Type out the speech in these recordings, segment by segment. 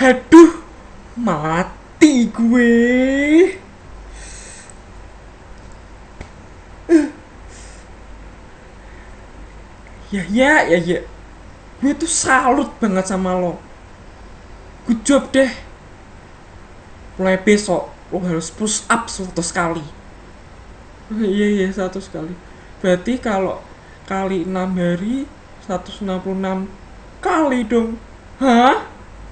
Aduh, mati gue. Ya. Gue tuh salut banget sama lo. Good job deh. Mulai besok lo harus push up 100 kali. Iya, 100 kali. Berarti kalau kali 6 hari 166 kali dong. Hah?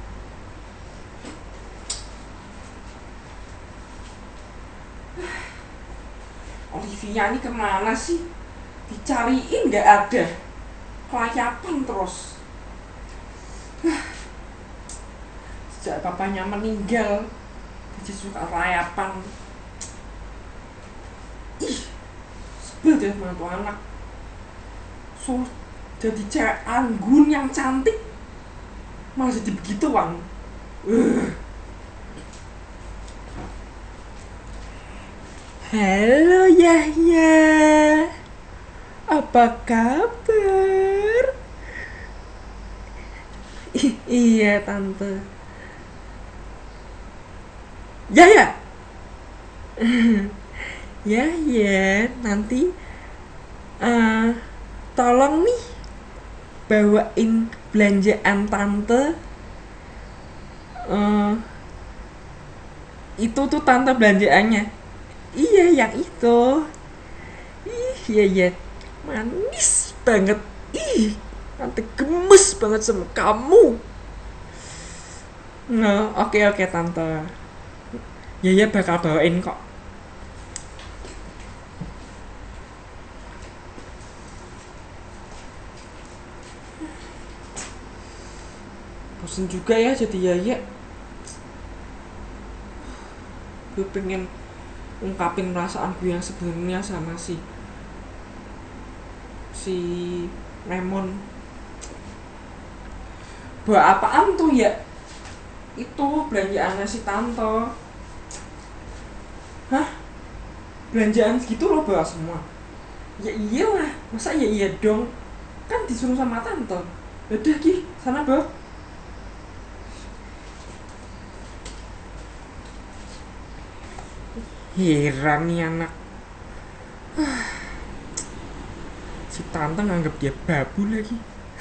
Olivia ini kemana sih? Dicariin nggak ada. Kelayapan terus. Sejak papanya meninggal, dia suka rayapan. Ih, sebel deh mantu anak. So, jadi cewek anggun yang cantik, malah jadi begituan. Halo Yahya, apa kabar? Iya tante. Ya, ya, nanti eh tolong nih bawain belanjaan tante. eh itu tuh tante belanjaannya. Iya, yang itu. Iya, manis banget. Ih, nanti gemes banget sama kamu. Nah, oke tante. Ya bakal bawain kok. Bosen juga ya jadi ya. Gue pengen ungkapin perasaan gue yang sebenarnya sama si Lemon. Buat apaan tuh ya? Itu belanjaannya si tante. Hah? Belanjaan segitu lo bawa semua? Ya iyalah, masa ya iya dong? Kan disuruh sama tante. Udah Ki, sana bawa. Heran nih anak. Si tante nganggep dia babu lagi.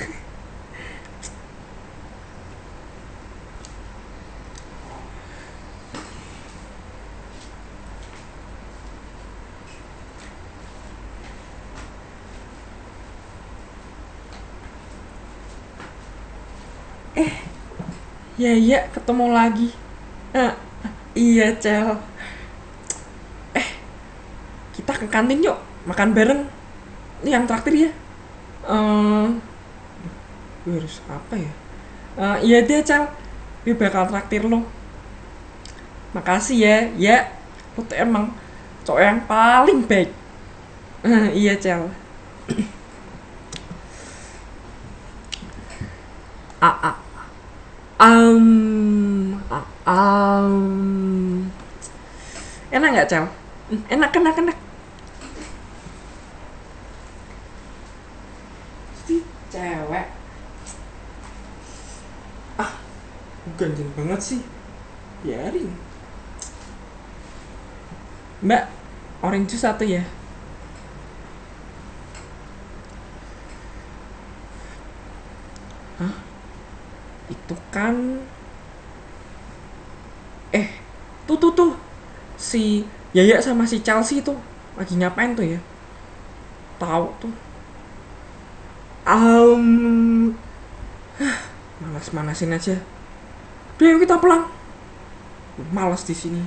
Ya, ketemu lagi. Ah, iya, Cel. Kita ke kantin yuk, makan bareng. Ini yang traktir ya. Eh, gue harus apa ya? Iya deh, Cel. Gue bakal traktir lo. Makasih ya. Ya, lo tuh emang cowok yang paling baik. Iya, Cel. Ah, ah. Enak nggak, Cel? Enak. Si cewek. Ganjen banget sih. Biarin. Mbak, orange juice satu ya. Itu kan tuh si Yaya sama si Chelsea tuh lagi ngapain tuh ya? Tahu tuh. Um, Manas-manasin aja. Udah yuk kita pulang. Malas di sini.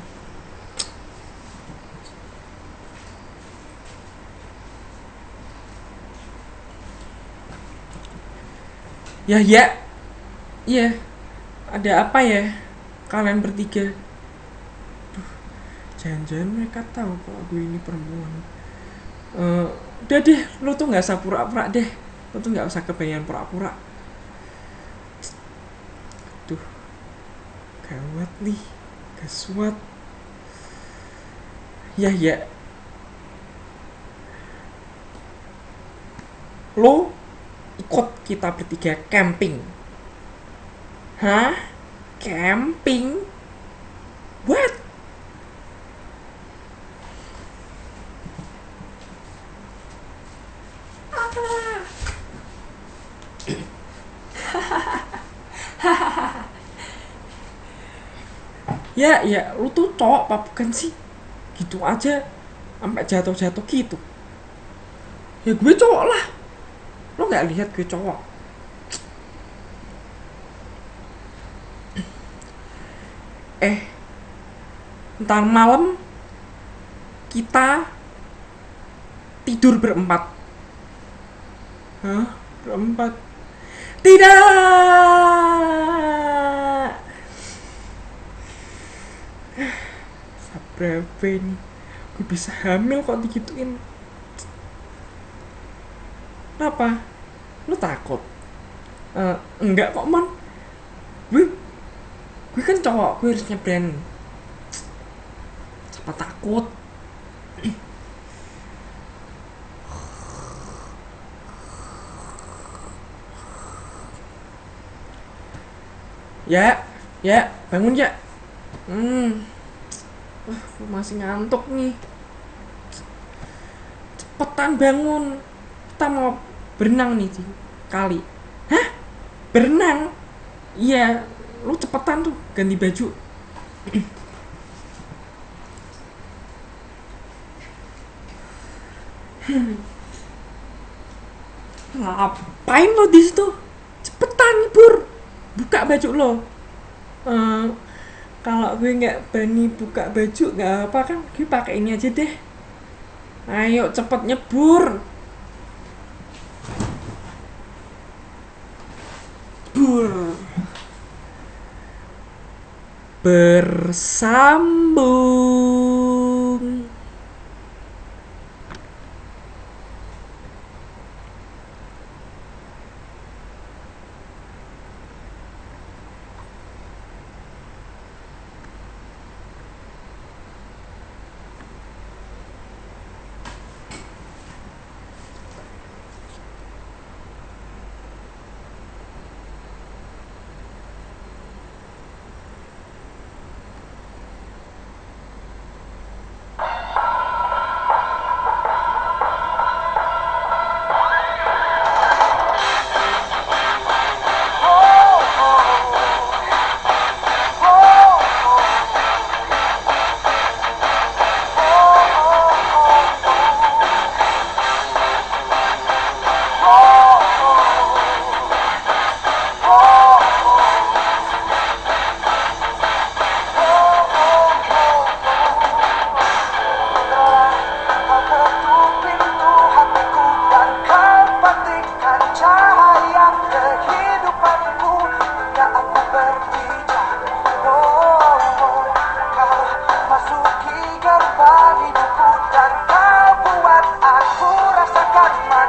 Ya. Iya. Ada apa ya? Kalian bertiga. Jangan-jangan mereka tahu kalau gue ini perempuan. Udah deh, lo tuh nggak usah pura-pura deh. Lo tuh nggak usah kebanyakan pura-pura. Tuh, gawat nih, gaswat. Ya. Lo ikut kita bertiga camping. Hah? Camping? What? Ya, ya, lu tuh cowok apa bukan sih? Gitu aja, sampai jatuh-jatuh gitu. Ya gue cowok lah. Lo nggak lihat gue cowok? Eh, ntar malam kita tidur berempat. Hah? Berempat? Tidak! Berapa ini? Gue bisa hamil kok digituin. Kenapa? Lu takut? Enggak kok, man. Gue gue kan cowok, gue harusnya berani. Siapa takut? Ya, ya, bangun ya. Gue masih ngantuk nih. Cepetan bangun. Kita mau berenang nih di kali. Hah? Berenang? Iya, lu cepetan tuh ganti baju. Ngapain lo di situ? Cepetan Pur, buka baju lo. Eh, Kalau gue nggak berani buka baju nggak apa kan, gue pakai ini aja deh. Ayo cepet nyebur. Bur. Bersambung. Masuki gerbang hidupku dan kau buat aku rasakan